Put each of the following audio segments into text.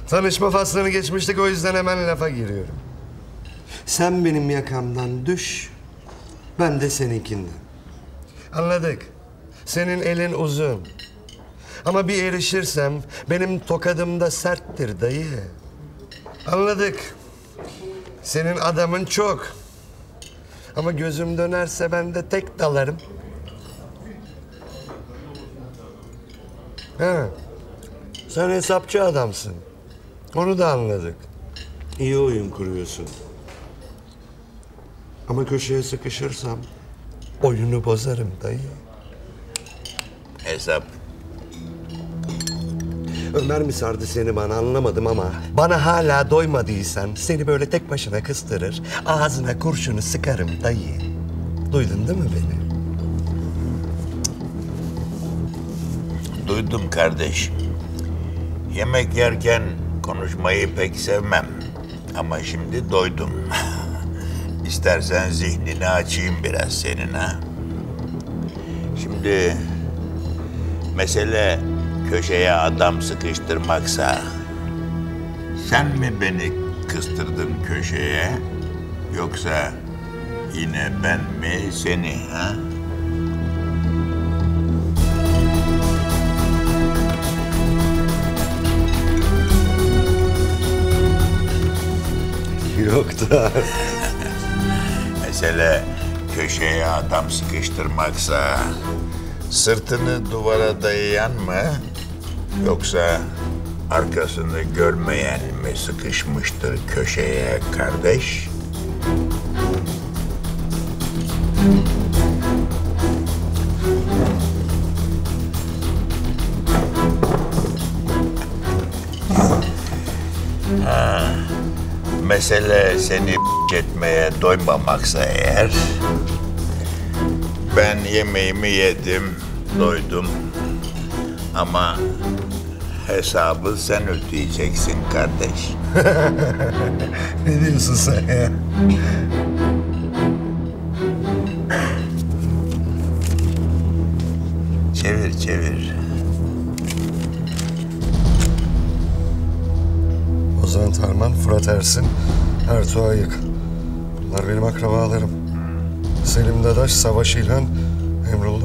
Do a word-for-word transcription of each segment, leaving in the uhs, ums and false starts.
Tanışma faslını geçmiştik, o yüzden hemen lafa giriyorum. Sen benim yakamdan düş, ben de seninkinden. Anladık. Senin elin uzun. Ama bir erişirsem benim tokadım da serttir dayı. Anladık. Senin adamın çok. Ama gözüm dönerse ben de tek dalarım. Ha. Sen hesapçı adamsın. Onu da anladık. İyi oyun kuruyorsun. Ama köşeye sıkışırsam oyunu bozarım dayı. Hesap. Ömer mi sardı seni bana anlamadım ama bana hala doymadıysan seni böyle tek başına kıstırır, ağzına kurşunu sıkarım dayı. Duydun değil mi beni? Duydum kardeş. Yemek yerken konuşmayı pek sevmem. Ama şimdi doydum. İstersen zihnini açayım biraz senin ha. Şimdi mesele köşeye adam sıkıştırmaksa sen mi beni kıstırdın köşeye yoksa yine ben mi seni ha? Yok da. Mesele köşeye adam sıkıştırmaksa sırtını duvara dayayan mı yoksa arkasını görmeyen mi sıkışmıştır köşeye kardeş? Ha, mesele seni etmeye doymamaksa eğer, ben yemeğimi yedim, doydum. Ama hesabı sen ödeyeceksin kardeş. Ne diyorsun sen ya? Çevir, çevir. Ozan Tarman, Fırat Ersin, Ertuğ Ayık. Bunlar benim akrabalarım. Selim Dadaş, Savaş İlhan, Emrullah.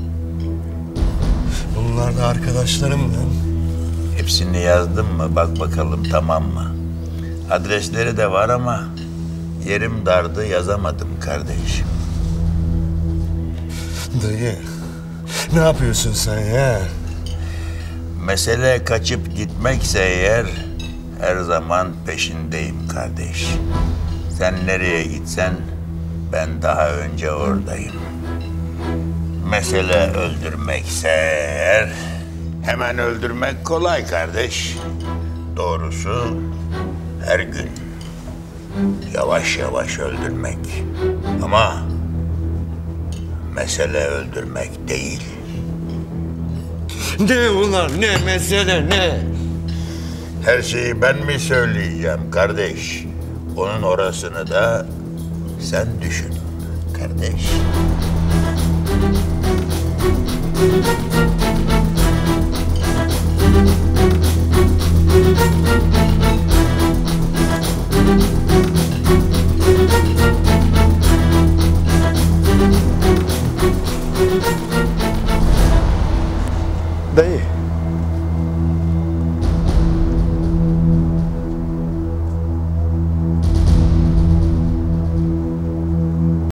Bunlar da arkadaşlarım lan. Hepsini yazdın mı? Bak bakalım, tamam mı? Adresleri de var ama yerim dardı, yazamadım kardeş. Dayı, ne yapıyorsun sen ya? Mesele kaçıp gitmekse eğer, her zaman peşindeyim kardeş. Sen nereye gitsen ben daha önce oradayım. Mesele öldürmekse eğer, hemen öldürmek kolay kardeş. Doğrusu her gün yavaş yavaş öldürmek. Ama mesele öldürmek değil. Ne ulan, ne mesele, ne? Her şeyi ben mi söyleyeceğim kardeş? Onun orasını da sen düşün kardeş. Dayı,